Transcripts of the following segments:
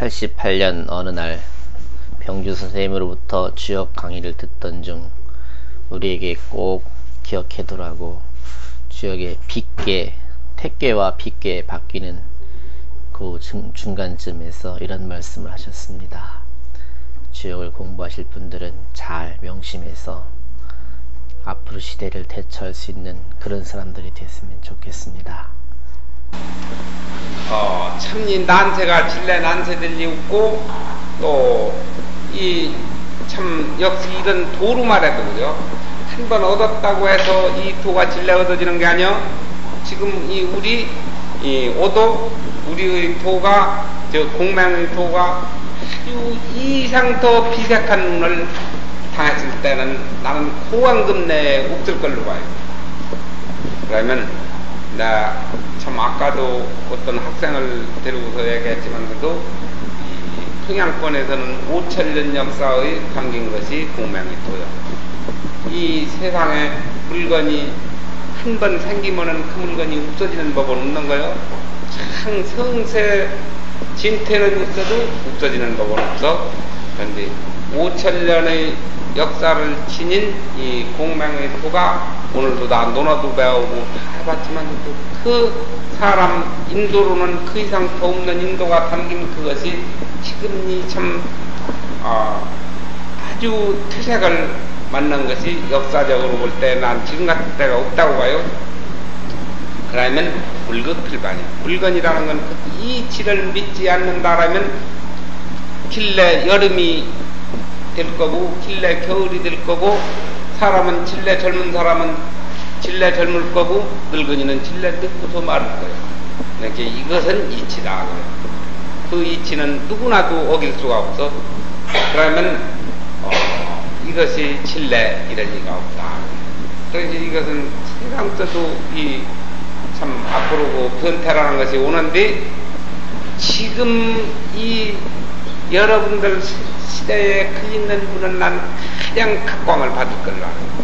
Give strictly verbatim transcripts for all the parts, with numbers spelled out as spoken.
천구백팔십팔 년 어느 날 병주 선생님으로부터 주역 강의를 듣던 중 우리에게 꼭 기억해두라고 주역의 빗괴, 택괴와 빗괴 바뀌는 그 중, 중간쯤에서 이런 말씀을 하셨습니다. 주역을 공부하실 분들은 잘 명심해서 앞으로 시대를 대처할 수 있는 그런 사람들이 됐으면 좋겠습니다. 어, 참니 난세가 진래 난세들이 없고 또 이 참 역시 이런 도로 말해도 그죠. 한 번 얻었다고 해서 이 도가 진래 얻어지는 게 아니요. 지금 이 우리 이 오도 우리의 도가 저 공명의 도가 아주 이상 더 비색한 눈을 당했을 때는 나는 고왕금 내에 없을 걸로 봐요. 그러면 나 참 아까도 어떤 학생을 데리고서 얘기했지만서도 이 평양권에서는 오천 년 역사의 담긴 것이 공명의 도요. 이 세상에 물건이 한 번 생기면은 그 물건이 없어지는 법은 없는 거요. 참 성세 진태는 있어도 없어지는 법은 없어. 그런데 오천 년의 역사를 지닌 이 공명의 도가 오늘도 다 논어도 배우고 다 해봤지만 그 사람 인도로는 그 이상 더 없는 인도가 담긴 그것이 지금이 참 어, 아주 퇴색을 맞는 것이 역사적으로 볼 때 난 지금 같은 때가 없다고 봐요. 그러면 불급필반이야. 물건이라는 건 이치를 믿지 않는다라면 길래 여름이 될 거고 길래 겨울이 될 거고 사람은 질래 젊은 사람은 질래 젊을 거고 늙은이는 질래 늙고서 마를 거예요. 그러니까 이것은 이치다. 그 이치는 누구나도 어길 수가 없어. 그러면 어, 이것이 질래 이럴 리가 없다. 그래서 이것은 세상에서도 이 참 앞으로 그 변태라는 것이 오는데 지금 이 여러분들 시대에 걸리는 분은 난 가장 각광을 받을 걸로 알아요.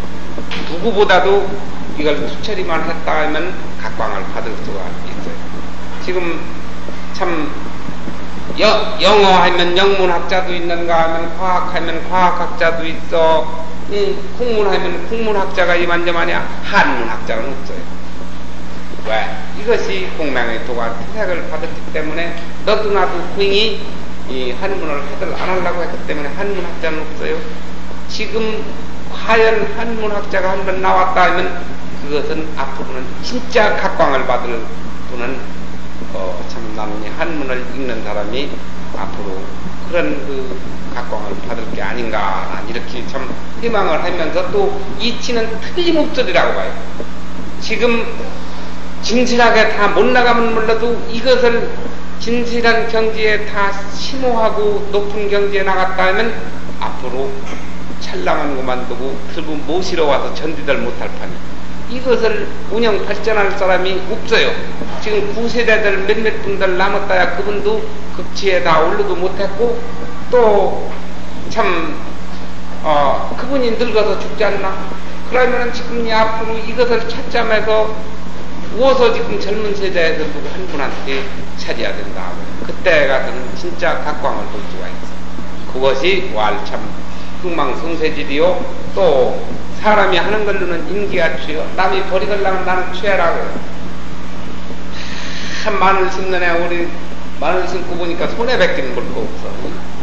누구보다도 이걸 수처리만 했다 하면 각광을 받을 수가 있어요. 지금 참 여, 영어 하면 영문학자도 있는가 하면 과학하면 과학학자도 있어. 이 국문하면 국문학자가 이만저만이야. 한문학자는 없어요. 왜? 이것이 공명의 도가 퇴색을 받았기 때문에 너도 나도 괜히 이 한문을 하들 안 하려고 했기 때문에 한문학자는 없어요. 지금 과연 한문학자가 한 번 나왔다 하면 그것은 앞으로는 진짜 각광을 받을 분은 어, 참 남이 한문을 읽는 사람이 앞으로 그런 그 각광을 받을 게 아닌가. 난 이렇게 참 희망을 하면서 또 이치는 틀림없으리라고 봐요. 지금 진실하게 다 못 나가면 몰라도 이것을 진실한 경지에 다 심오하고 높은 경지에 나갔다 하면 앞으로 찰랑한 것만 두고 들고 모시러 와서 전디들 못할 판이에요. 이것을 운영 발전할 사람이 없어요. 지금 구세대들 몇몇 분들 남았다야 그분도 급치에 다 올르도 못했고 또 참 어, 그분이 늙어서 죽지 않나? 그러면 지금 이 앞으로 이것을 찾자면서 우어서 지금 젊은 세대에서 누구 한 분한테 차려야 된다. 그때 가서는 진짜 각광을 볼 수가 있어. 그것이 왈참 흥망성쇠질이요. 또 사람이 하는 걸로는 인기가 취요. 남이 버리걸라면 나는 취해라고요. 한 마늘 심는 애 우리 마늘 심고 보니까 손에 뱉기는 볼 거 없어.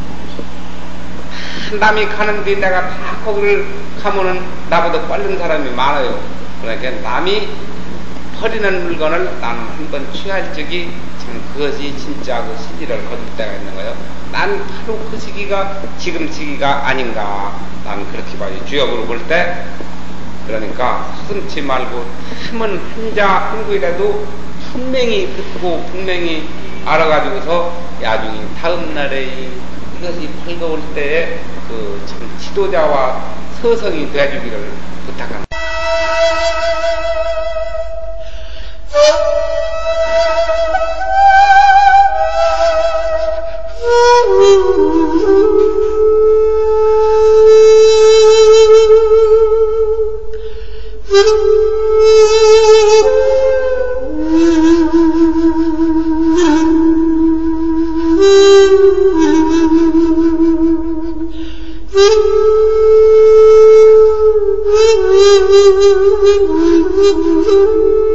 남이 가는데 내가 다 거기를 가면은 나보다 빠른 사람이 많아요. 그러니까 남이 버리는 물건을 나는 한번 취할 적이 참 그것이 진짜 그 시기를 거둘 때가 있는 거예요. 난 바로 그 시기가 지금 시기가 아닌가. 난 그렇게 봐요. 주역으로 볼 때. 그러니까 서슴지 말고 한번 한자 한구이라도 분명히 듣고 분명히 알아가지고서 나중에 다음 날에 이것이 밝아올 때에 그 참 지도자와 서성이 되어주기를 부탁합니다. Thank you. Thank you.